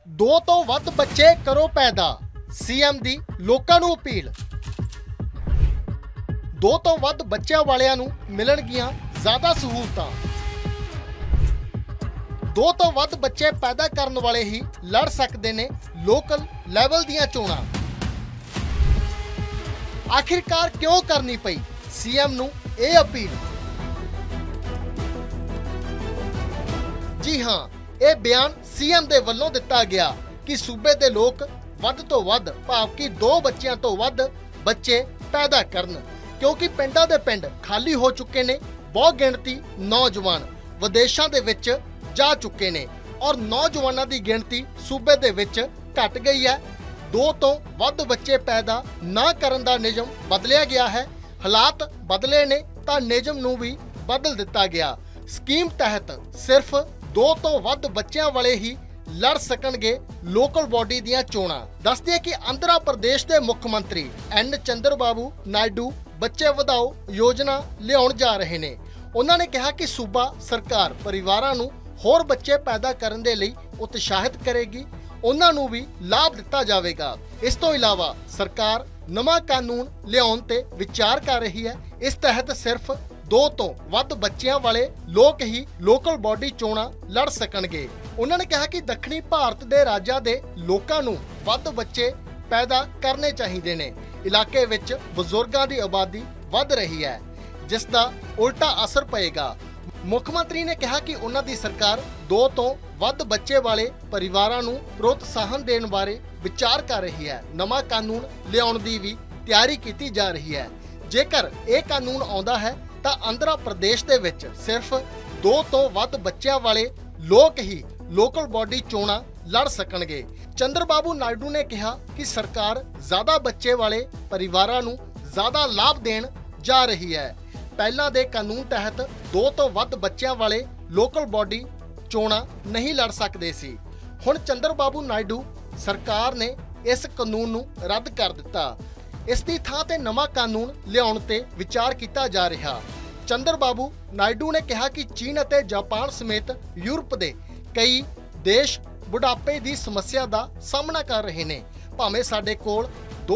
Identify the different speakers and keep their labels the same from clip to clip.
Speaker 1: ਦੋ ਤੋਂ ਵੱਧ ਬੱਚੇ ਕਰੋ ਪੈਦਾ, ਸੀਐਮ ਦੀ ਲੋਕਾਂ ਨੂੰ ਅਪੀਲ। ਦੋ ਤੋਂ ਵੱਧ ਬੱਚਿਆਂ ਵਾਲਿਆਂ ਨੂੰ ਮਿਲਣਗੀਆਂ ਜ਼ਿਆਦਾ ਸਹੂਲਤਾਂ। ਦੋ ਤੋਂ ਵੱਧ ਬੱਚੇ ਪੈਦਾ ਕਰਨ ਵਾਲੇ ਹੀ ਲੜ ਸਕਦੇ ਨੇ ਲੋਕਲ ਲੈਵਲ ਦੀਆਂ ਚੋਣਾਂ। ਆਖਿਰਕਾਰ ਕਿਉਂ ਕਰਨੀ ਪਈ ਸੀਐਮ ਨੂੰ ਇਹ ਅਪੀਲ? जी हाँ, ਇਹ ਬਿਆਨ ਸੀਐਮ ਦੇ ਵੱਲੋਂ ਦਿੱਤਾ ਗਿਆ ਕਿ ਸੂਬੇ ਦੇ ਲੋਕ ਵੱਧ ਤੋਂ ਵੱਧ ਭਾਵ ਕਿ 2 ਬੱਚਿਆਂ ਤੋਂ ਵੱਧ ਬੱਚੇ ਪੈਦਾ ਕਰਨ, ਕਿਉਂਕਿ ਪਿੰਡਾਂ ਦੇ ਪਿੰਡ ਖਾਲੀ ਹੋ ਚੁੱਕੇ ਨੇ। ਬਹੁਤ ਗਿਣਤੀ ਨੌਜਵਾਨ ਵਿਦੇਸ਼ਾਂ ਦੇ ਵਿੱਚ ਜਾ ਚੁੱਕੇ ਨੇ ਔਰ ਨੌਜਵਾਨਾਂ ਦੀ ਗਿਣਤੀ ਸੂਬੇ ਦੇ ਵਿੱਚ ਘਟ ਗਈ ਹੈ। 2 ਤੋਂ ਵੱਧ ਬੱਚੇ ਪੈਦਾ ਨਾ ਕਰਨ ਦਾ ਨਿਯਮ ਬਦਲਿਆ ਗਿਆ ਹੈ। ਹਾਲਾਤ ਬਦਲੇ ਨੇ ਤਾਂ ਨਿਯਮ ਨੂੰ ਵੀ ਬਦਲ ਦਿੱਤਾ ਗਿਆ। ਸਕੀਮ ਤਹਿਤ ਸਿਰਫ 2 ਤੋਂ ਵੱਧ ਬੱਚਿਆਂ ਵਾਲੇ ਹੀ ਲੜ ਸਕਣਗੇ ਲੋਕਲ ਬਾਡੀ ਦੀਆਂ ਚੋਣਾਂ। ਦੱਸਦੇ ਕਿ ਆਂਧਰਾ ਪ੍ਰਦੇਸ਼ ਦੇ ਮੁੱਖ ਮੰਤਰੀ ਐਨ ਚੰਦਰਬਾਬੂ ਨਾਇਡੂ ਬੱਚੇ ਵਧਾਓ ਯੋਜਨਾ ਲਿਆਉਣ ਜਾ ਰਹੇ ਨੇ। ਉਹਨਾਂ ਨੇ ਕਿਹਾ ਕਿ ਸੂਬਾ ਸਰਕਾਰ ਪਰਿਵਾਰਾਂ ਨੂੰ ਹੋਰ ਬੱਚੇ ਪੈਦਾ ਕਰਨ ਦੇ ਲਈ ਉਤਸ਼ਾਹਿਤ ਕਰੇਗੀ, ਉਹਨਾਂ ਨੂੰ ਵੀ ਲਾਭ ਦਿੱਤਾ ਜਾਵੇਗਾ। ਇਸ ਤੋਂ ਇਲਾਵਾ ਸਰਕਾਰ ਨਵਾਂ ਕਾਨੂੰਨ ਲਿਆਉਣ ਤੇ ਵਿਚਾਰ ਕਰ ਰਹੀ ਹੈ। ਇਸ ਤਹਿਤ ਸਿਰਫ 2 ਤੋਂ ਵੱਧ ਬੱਚਿਆਂ ਵਾਲੇ ਲੋਕ ਹੀ ਲੋਕਲ ਬਾਡੀ ਚੋਣਾਂ ਲੜ ਸਕਣਗੇ। ਉਹਨਾਂ ਨੇ ਕਿਹਾ ਕਿ ਦੱਖਣੀ ਭਾਰਤ ਦੇ ਰਾਜਾਂ ਦੇ ਲੋਕਾਂ ਨੂੰ ਵੱਧ ਬੱਚੇ ਪੈਦਾ ਕਰਨੇ ਚਾਹੀਦੇ ਨੇ। ਇਲਾਕੇ ਵਿੱਚ ਬਜ਼ੁਰਗਾਂ ਦੀ ਆਬਾਦੀ ਵੱਧ ਰਹੀ ਹੈ, ਜਿਸ ਦਾ ਉਲਟਾ ਅਸਰ ਪਏਗਾ। ਮੁੱਖ ਮੰਤਰੀ ਨੇ ਕਿਹਾ ਕਿ ਉਹਨਾਂ ਦੀ ਸਰਕਾਰ 2 ਤੋਂ ਵੱਧ ਬੱਚੇ ਵਾਲੇ ਪਰਿਵਾਰਾਂ ਨੂੰ ਪ੍ਰੋਤਸਾਹਨ ਦੇਣ ਬਾਰੇ ਵਿਚਾਰ ਕਰ ਰਹੀ ਹੈ। ਨਵਾਂ ਕਾਨੂੰਨ ਲਿਆਉਣ ਦੀ ਵੀ ਤਿਆਰੀ ਕੀਤੀ ਜਾ ਰਹੀ ਹੈ। ਜੇਕਰ ਇਹ ਕਾਨੂੰਨ ਆਉਂਦਾ ਹੈ ਤਾਂ ਆਂਧਰਾ ਪ੍ਰਦੇਸ਼ ਦੇ ਵਿੱਚ ਸਿਰਫ 2 ਤੋਂ ਵੱਧ ਬੱਚਿਆਂ ਵਾਲੇ ਲੋਕ ਹੀ ਲੋਕਲ ਬਾਡੀ ਚੋਣਾਂ ਲੜ ਸਕਣਗੇ। ਚੰਦਰਬਾਬੂ ਨਾਇਡੂ ਨੇ ਕਿਹਾ ਕਿ ਸਰਕਾਰ ਜ਼ਿਆਦਾ ਬੱਚੇ ਵਾਲੇ ਪਰਿਵਾਰਾਂ ਨੂੰ ਜ਼ਿਆਦਾ ਲਾਭ ਦੇਣ ਜਾ ਰਹੀ ਹੈ। ਪਹਿਲਾਂ ਦੇ ਕਾਨੂੰਨ ਤਹਿਤ 2 ਤੋਂ ਵੱਧ ਬੱਚਿਆਂ ਵਾਲੇ ਲੋਕਲ ਬਾਡੀ ਚੋਣਾਂ ਨਹੀਂ ਲੜ ਸਕਦੇ ਸੀ। ਹੁਣ ਚੰਦਰਬਾਬੂ ਨਾਇਡੂ ਸਰਕਾਰ ਨੇ ਇਸ ਕਾਨੂੰਨ ਨੂੰ ਰੱਦ ਕਰ ਦਿੱਤਾ। ਇਸ ਦੀ ਥਾਂ ਤੇ ਨਵਾਂ ਕਾਨੂੰਨ ਲਿਆਉਣ ਤੇ ਵਿਚਾਰ ਕੀਤਾ ਜਾ ਰਿਹਾ। ਚੰਦਰਬਾਬੂ ਨਾਇਡੂ ਨੇ ਕਿਹਾ ਕਿ ਚੀਨ ਅਤੇ ਜਾਪਾਨ ਸਮੇਤ ਯੂਰਪ ਦੇ ਕਈ ਦੇਸ਼ ਬੁਢਾਪੇ ਦੀ ਸਮੱਸਿਆ ਦਾ ਸਾਹਮਣਾ ਕਰ ਰਹੇ ਨੇ। ਭਾਵੇਂ ਸਾਡੇ ਕੋਲ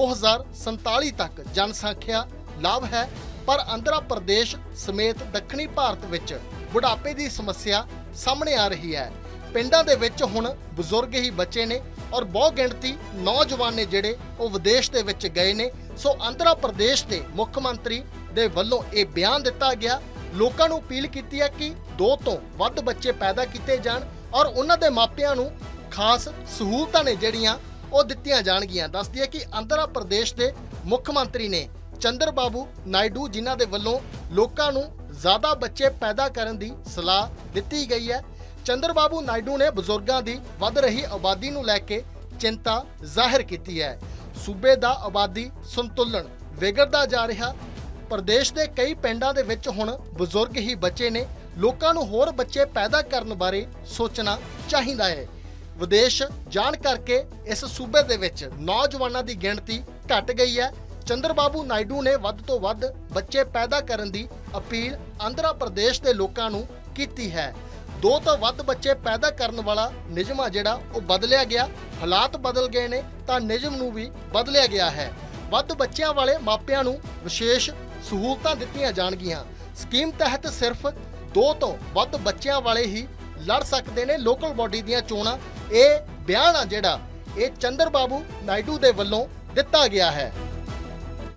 Speaker 1: 2047 ਤੱਕ ਜਨਸੰਖਿਆ ਲਾਭ ਹੈ, ਪਰ ਆਂਧਰਾ ਪ੍ਰਦੇਸ਼ ਸਮੇਤ ਦੱਖਣੀ ਭਾਰਤ ਵਿੱਚ ਬੁਢਾਪੇ ਦੀ ਸਮੱਸਿਆ ਸਾਹਮਣੇ ਆ ਰਹੀ ਹੈ। ਪਿੰਡਾਂ ਦੇ ਵਿੱਚ ਹੁਣ ਬਜ਼ੁਰਗ ਹੀ ਬੱਚੇ ਨੇ ਔਰ ਬਹੁਤ ਗਿਣਤੀ ਨੌਜਵਾਨ ਨੇ ਜਿਹੜੇ ਉਹ ਵਿਦੇਸ਼ ਦੇ ਵਿੱਚ ਗਏ ਨੇ। ਸੋ ਆਂਧਰਾ ਪ੍ਰਦੇਸ਼ ਦੇ ਮੁੱਖ ਮੰਤਰੀ ਦੇ ਵੱਲੋਂ ਇਹ ਬਿਆਨ ਦਿੱਤਾ ਗਿਆ। ਲੋਕਾਂ ਨੂੰ ਅਪੀਲ ਕੀਤੀ ਹੈ ਕਿ 2 ਤੋਂ ਵੱਧ ਬੱਚੇ ਪੈਦਾ ਕੀਤੇ ਜਾਣ ਔਰ ਉਹਨਾਂ ਦੇ ਮਾਪਿਆਂ ਨੂੰ ਖਾਸ ਸਹੂਲਤਾਂ ਨੇ ਜਿਹੜੀਆਂ ਉਹ ਦਿੱਤੀਆਂ ਜਾਣਗੀਆਂ। ਦੱਸਦੀ ਹੈ ਕਿ ਆਂਧਰਾ ਪ੍ਰਦੇਸ਼ ਦੇ ਮੁੱਖ ਮੰਤਰੀ ਨੇ ਚੰਦਰਬਾਬੂ ਨਾਇਡੂ, ਜਿਨ੍ਹਾਂ ਦੇ ਵੱਲੋਂ ਲੋਕਾਂ ਨੂੰ ਜ਼ਿਆਦਾ ਬੱਚੇ ਪੈਦਾ ਕਰਨ ਦੀ ਸਲਾਹ ਦਿੱਤੀ ਗਈ ਹੈ। ਚੰਦਰਬਾਬੂ ਨਾਇਡੂ ਨੇ ਬਜ਼ੁਰਗਾਂ ਦੀ ਵੱਧ ਰਹੀ ਆਬਾਦੀ ਨੂੰ ਲੈ ਕੇ ਚਿੰਤਾ ਜ਼ਾਹਿਰ ਕੀਤੀ ਹੈ। ਸੂਬੇ ਦਾ ਆਬਾਦੀ ਸੰਤੁਲਨ ਵਿਗੜਦਾ ਜਾ ਰਿਹਾ। ਪ੍ਰਦੇਸ਼ ਦੇ ਕਈ ਪਿੰਡਾਂ ਦੇ ਵਿੱਚ ਹੁਣ ਬਜ਼ੁਰਗ ਹੀ ਬੱਚੇ ਨੇ। ਲੋਕਾਂ ਨੂੰ ਹੋਰ ਬੱਚੇ ਪੈਦਾ ਕਰਨ ਬਾਰੇ ਸੋਚਣਾ ਚਾਹੀਦਾ ਹੈ। ਵਿਦੇਸ਼ ਜਾਣ ਕਰਕੇ ਇਸ ਸੂਬੇ ਦੇ ਵਿੱਚ ਨੌਜਵਾਨਾਂ ਦੀ ਗਿਣਤੀ ਘਟ ਗਈ ਹੈ। ਚੰਦਰਬਾਬੂ ਨਾਇਡੂ ਨੇ ਵੱਧ ਤੋਂ ਵੱਧ ਬੱਚੇ ਪੈਦਾ ਕਰਨ ਦੀ ਅਪੀਲ ਆਂਧਰਾ ਪ੍ਰਦੇਸ਼ ਦੇ ਲੋਕਾਂ ਨੂੰ ਕੀਤੀ ਹੈ। 2 ਤੋਂ ਵੱਧ ਬੱਚੇ ਪੈਦਾ ਕਰਨ ਵਾਲਾ ਨਿਯਮ ਆ ਜਿਹੜਾ ਉਹ ਬਦਲਿਆ ਗਿਆ। ਹਾਲਾਤ ਬਦਲ ਗਏ ਨੇ ਤਾਂ ਨਿਯਮ ਨੂੰ ਵੀ ਬਦਲਿਆ ਗਿਆ ਹੈ। ਵੱਧ ਬੱਚਿਆਂ ਵਾਲੇ ਮਾਪਿਆਂ ਨੂੰ ਵਿਸ਼ੇਸ਼ ਸਹੂਲਤਾਂ ਦਿੱਤੀਆਂ ਜਾਣਗੀਆਂ। ਸਕੀਮ ਤਹਿਤ ਸਿਰਫ 2 ਤੋਂ ਵੱਧ ਬੱਚਿਆਂ ਵਾਲੇ ਹੀ ਲੜ ਸਕਦੇ ਨੇ ਲੋਕਲ ਬਾਡੀ ਦੀਆਂ ਚੋਣਾਂ। ਇਹ ਬਿਆਨ ਆ ਜਿਹੜਾ ਇਹ ਚੰਦਰਬਾਬੂ ਨਾਇਡੂ ਦੇ ਵੱਲੋਂ ਦਿੱਤਾ ਗਿਆ ਹੈ।